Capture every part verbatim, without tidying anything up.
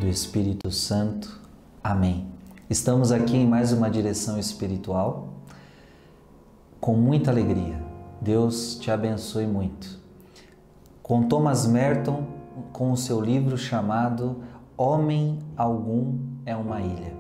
Espírito Santo. Amém. Estamos aqui em mais uma direção espiritual com muita alegria. Deus te abençoe muito. Com Thomas Merton, com o seu livro chamado Homem Algum é uma Ilha.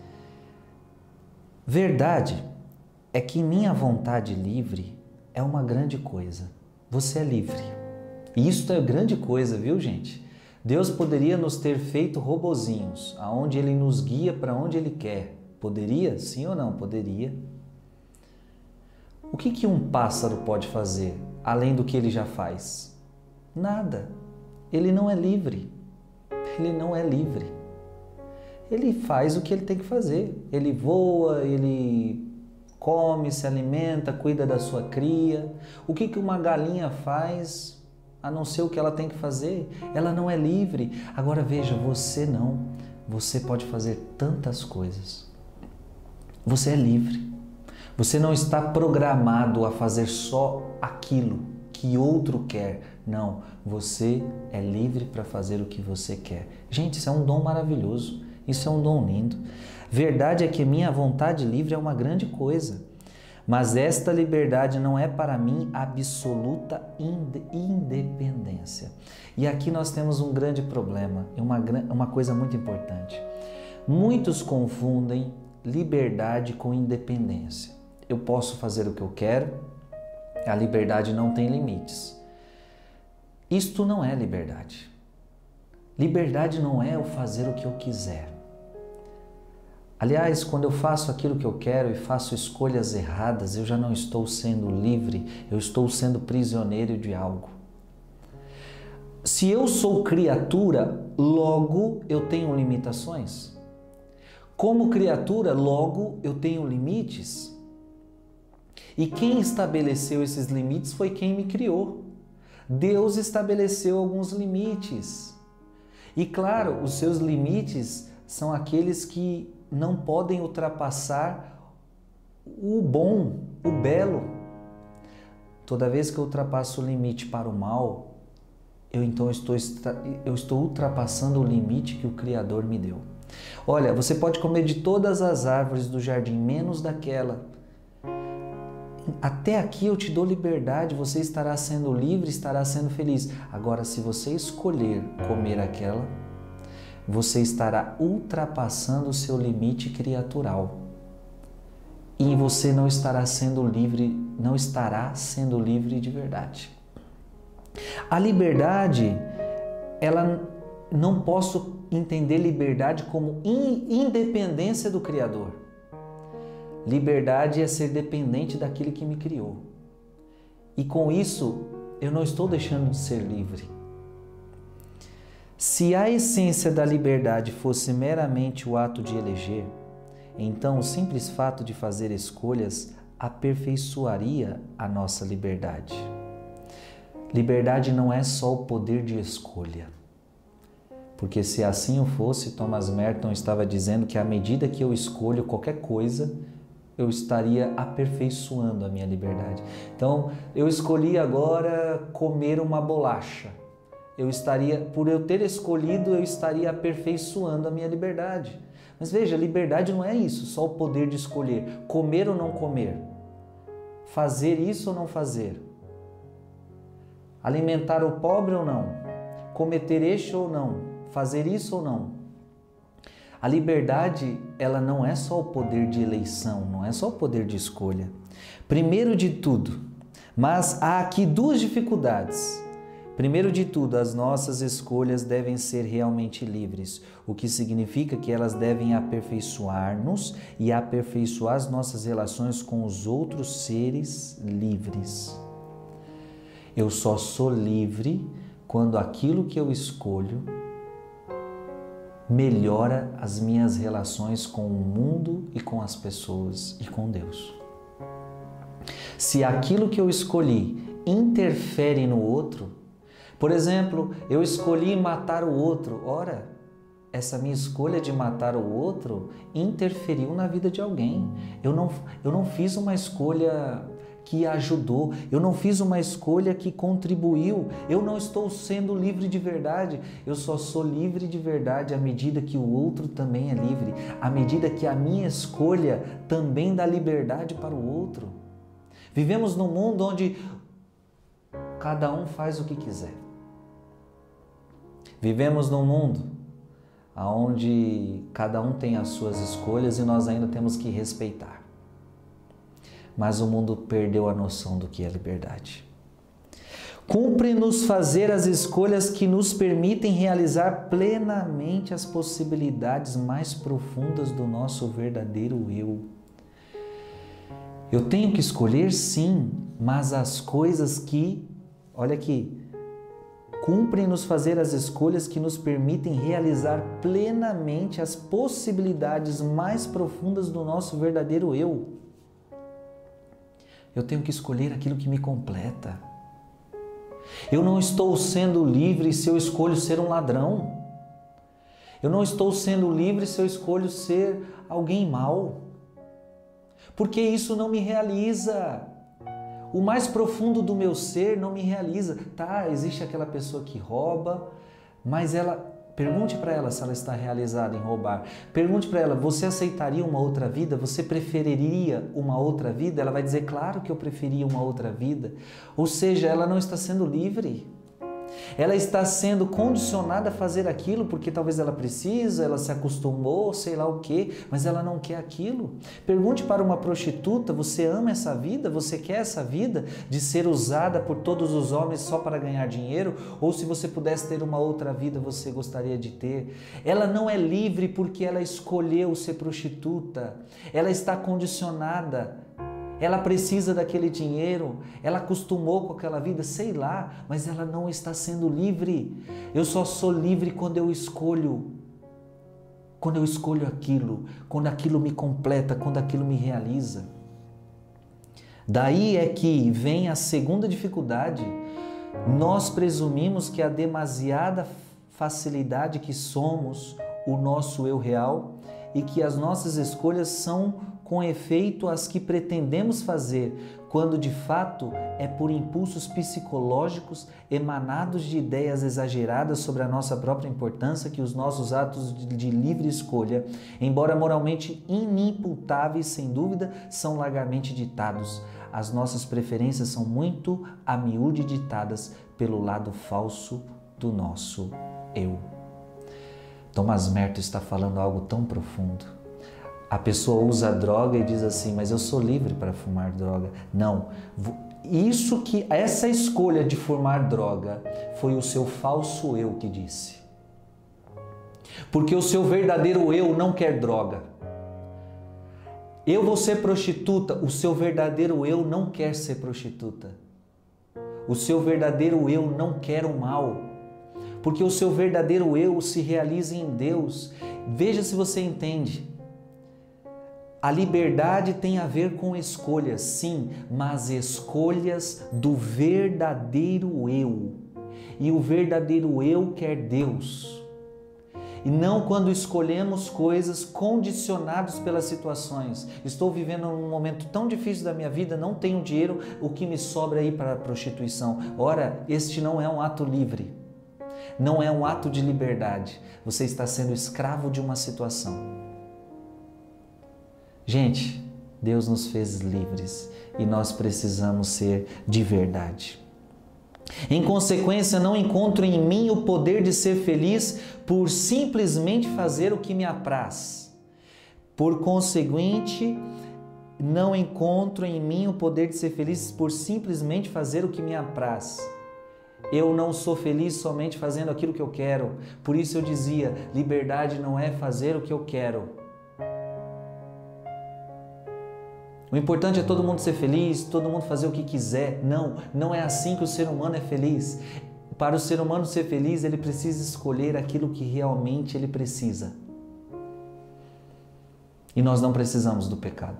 Verdade é que minha vontade livre é uma grande coisa. Você é livre. E isso é grande coisa, viu, gente? Deus poderia nos ter feito robozinhos, aonde Ele nos guia para onde Ele quer. Poderia? Sim ou não? Poderia. O que que um pássaro pode fazer, além do que ele já faz? Nada. Ele não é livre. Ele não é livre. Ele faz o que ele tem que fazer. Ele voa, ele come, se alimenta, cuida da sua cria. O que que uma galinha faz, a não ser o que ela tem que fazer? Ela não é livre. Agora veja, você não. Você pode fazer tantas coisas. Você é livre. Você não está programado a fazer só aquilo que outro quer. Não, você é livre para fazer o que você quer. Gente, isso é um dom maravilhoso. Isso é um dom lindo. Verdade é que minha vontade livre é uma grande coisa. Mas esta liberdade não é para mim absoluta independência. E aqui nós temos um grande problema, uma, uma coisa muito importante. Muitos confundem liberdade com independência. Eu posso fazer o que eu quero, a liberdade não tem limites. Isto não é liberdade. Liberdade não é eu fazer o que eu quiser. Aliás, quando eu faço aquilo que eu quero e faço escolhas erradas, eu já não estou sendo livre, eu estou sendo prisioneiro de algo. Se eu sou criatura, logo eu tenho limitações. Como criatura, logo eu tenho limites. E quem estabeleceu esses limites foi quem me criou. Deus estabeleceu alguns limites. E claro, os seus limites são aqueles que não podem ultrapassar o bom, o belo. Toda vez que eu ultrapasso o limite para o mal, eu então estou, eu estou ultrapassando o limite que o Criador me deu. Olha, você pode comer de todas as árvores do jardim, menos daquela. Até aqui eu te dou liberdade, você estará sendo livre, estará sendo feliz. Agora, se você escolher comer aquela, você estará ultrapassando o seu limite criatural. E você não estará sendo livre, não estará sendo livre de verdade. A liberdade, ela não posso entender liberdade como independência do Criador. Liberdade é ser dependente daquele que me criou. E com isso, eu não estou deixando de ser livre. Se a essência da liberdade fosse meramente o ato de eleger, então o simples fato de fazer escolhas aperfeiçoaria a nossa liberdade. Liberdade não é só o poder de escolha. Porque se assim o fosse, Thomas Merton estava dizendo que à medida que eu escolho qualquer coisa, eu estaria aperfeiçoando a minha liberdade. Então, eu escolhi agora comer uma bolacha. Eu estaria, por eu ter escolhido, eu estaria aperfeiçoando a minha liberdade. Mas veja, liberdade não é isso, só o poder de escolher. Comer ou não comer. Fazer isso ou não fazer. Alimentar o pobre ou não. Cometer este ou não. Fazer isso ou não. A liberdade, ela não é só o poder de eleição, não é só o poder de escolha. Primeiro de tudo, mas há aqui duas dificuldades. Primeiro de tudo, as nossas escolhas devem ser realmente livres, o que significa que elas devem aperfeiçoar-nos e aperfeiçoar as nossas relações com os outros seres livres. Eu só sou livre quando aquilo que eu escolho melhora as minhas relações com o mundo e com as pessoas e com Deus. Se aquilo que eu escolhi interfere no outro, por exemplo, eu escolhi matar o outro, ora, essa minha escolha de matar o outro interferiu na vida de alguém. Eu não, eu não fiz uma escolha que ajudou, eu não fiz uma escolha que contribuiu, eu não estou sendo livre de verdade, eu só sou livre de verdade à medida que o outro também é livre, à medida que a minha escolha também dá liberdade para o outro. Vivemos num mundo onde cada um faz o que quiser. Vivemos num mundo onde cada um tem as suas escolhas e nós ainda temos que respeitar. Mas o mundo perdeu a noção do que é liberdade. Cumpre-nos fazer as escolhas que nos permitem realizar plenamente as possibilidades mais profundas do nosso verdadeiro eu. Eu tenho que escolher, sim, mas as coisas que, olha aqui, cumpre-nos fazer as escolhas que nos permitem realizar plenamente as possibilidades mais profundas do nosso verdadeiro eu. Eu tenho que escolher aquilo que me completa. Eu não estou sendo livre se eu escolho ser um ladrão. Eu não estou sendo livre se eu escolho ser alguém mau. Porque isso não me realiza. O mais profundo do meu ser não me realiza. Tá, existe aquela pessoa que rouba, mas ela... Pergunte para ela se ela está realizada em roubar. Pergunte para ela, você aceitaria uma outra vida? Você preferiria uma outra vida? Ela vai dizer, claro que eu preferia uma outra vida. Ou seja, ela não está sendo livre. Ela está sendo condicionada a fazer aquilo porque talvez ela precisa, ela se acostumou, sei lá o quê, mas ela não quer aquilo. Pergunte para uma prostituta, você ama essa vida? Você quer essa vida de ser usada por todos os homens só para ganhar dinheiro? Ou se você pudesse ter uma outra vida, você gostaria de ter? Ela não é livre porque ela escolheu ser prostituta. Ela está condicionada. Ela precisa daquele dinheiro, ela acostumou com aquela vida, sei lá, mas ela não está sendo livre. Eu só sou livre quando eu escolho, quando eu escolho aquilo, quando aquilo me completa, quando aquilo me realiza. Daí é que vem a segunda dificuldade. Nós presumimos que a demasiada facilidade que somos o nosso eu real e que as nossas escolhas são com efeito as que pretendemos fazer, quando de fato é por impulsos psicológicos emanados de ideias exageradas sobre a nossa própria importância que os nossos atos de livre escolha, embora moralmente inimputáveis sem dúvida, são largamente ditados. As nossas preferências são muito a miúde ditadas pelo lado falso do nosso eu. Thomas Merton está falando algo tão profundo. A pessoa usa droga e diz assim, mas eu sou livre para fumar droga. Não, isso que essa escolha de fumar droga foi o seu falso eu que disse. Porque o seu verdadeiro eu não quer droga. Eu vou ser prostituta, o seu verdadeiro eu não quer ser prostituta. O seu verdadeiro eu não quer o mal. Porque o seu verdadeiro eu se realiza em Deus. Veja se você entende. A liberdade tem a ver com escolhas, sim, mas escolhas do verdadeiro eu. E o verdadeiro eu quer Deus. E não quando escolhemos coisas condicionados pelas situações. Estou vivendo um momento tão difícil da minha vida, não tenho dinheiro, o que me sobra aí para a prostituição? Ora, este não é um ato livre. Não é um ato de liberdade. Você está sendo escravo de uma situação. Gente, Deus nos fez livres e nós precisamos ser de verdade. Em consequência, não encontro em mim o poder de ser feliz por simplesmente fazer o que me apraz. Por conseguinte, não encontro em mim o poder de ser feliz por simplesmente fazer o que me apraz. Eu não sou feliz somente fazendo aquilo que eu quero. Por isso eu dizia, liberdade não é fazer o que eu quero. O importante é todo mundo ser feliz, todo mundo fazer o que quiser. Não, não é assim que o ser humano é feliz. Para o ser humano ser feliz, ele precisa escolher aquilo que realmente ele precisa. E nós não precisamos do pecado.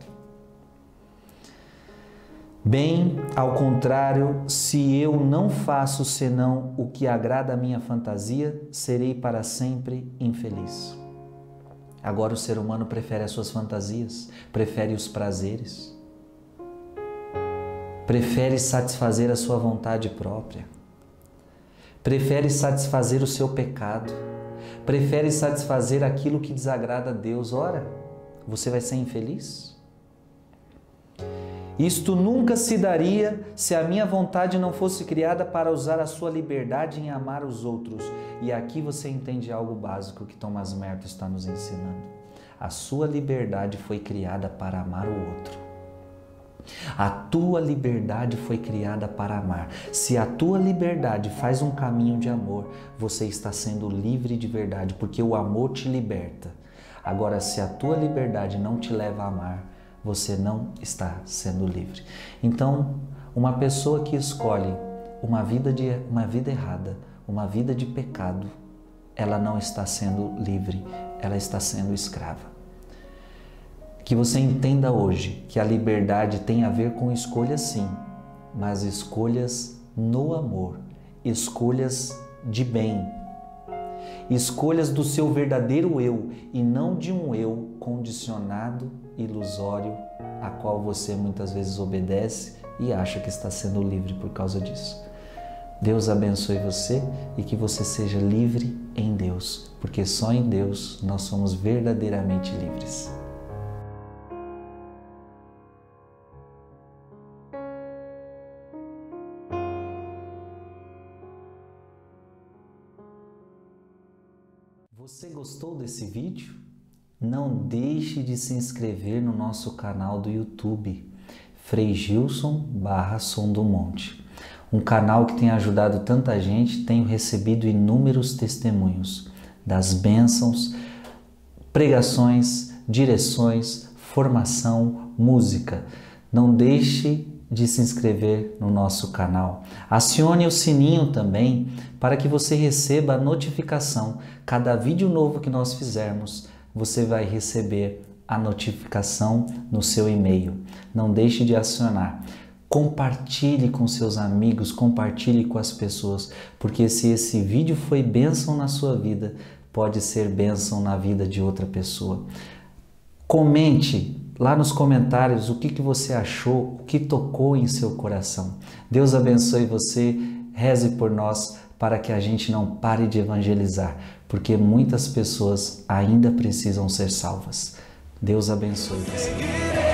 Bem, ao contrário, se eu não faço senão o que agrada à minha fantasia, serei para sempre infeliz. Agora o ser humano prefere as suas fantasias, prefere os prazeres. prefere satisfazer a sua vontade própria, prefere satisfazer o seu pecado, prefere satisfazer aquilo que desagrada a Deus. Ora, você vai ser infeliz? Isto nunca se daria se a minha vontade não fosse criada para usar a sua liberdade em amar os outros. E aqui você entende algo básico que Thomas Merton está nos ensinando. A sua liberdade foi criada para amar o outro. A tua liberdade foi criada para amar. Se a tua liberdade faz um caminho de amor, você está sendo livre de verdade, porque o amor te liberta. Agora, se a tua liberdade não te leva a amar, você não está sendo livre. Então, uma pessoa que escolhe uma vida, de, uma vida errada, uma vida de pecado, ela não está sendo livre, ela está sendo escrava. Que você entenda hoje que a liberdade tem a ver com escolhas, sim, mas escolhas no amor, escolhas de bem, escolhas do seu verdadeiro eu e não de um eu condicionado, ilusório, a qual você muitas vezes obedece e acha que está sendo livre por causa disso. Deus abençoe você e que você seja livre em Deus, porque só em Deus nós somos verdadeiramente livres. Você gostou desse vídeo? Não deixe de se inscrever no nosso canal do YouTube, Frei Gilson barra Som do Monte. Um canal que tem ajudado tanta gente, tenho recebido inúmeros testemunhos das bênçãos, pregações, direções, formação, música. Não deixe de se inscrever no nosso canal. Acione o sininho também para que você receba a notificação. Cada vídeo novo que nós fizermos, você vai receber a notificação no seu e-mail. Não deixe de acionar. Compartilhe com seus amigos, compartilhe com as pessoas, porque se esse vídeo foi bênção na sua vida, pode ser bênção na vida de outra pessoa. Comente lá nos comentários o que, que você achou, o que tocou em seu coração. Deus abençoe você, reze por nós para que a gente não pare de evangelizar, porque muitas pessoas ainda precisam ser salvas. Deus abençoe você.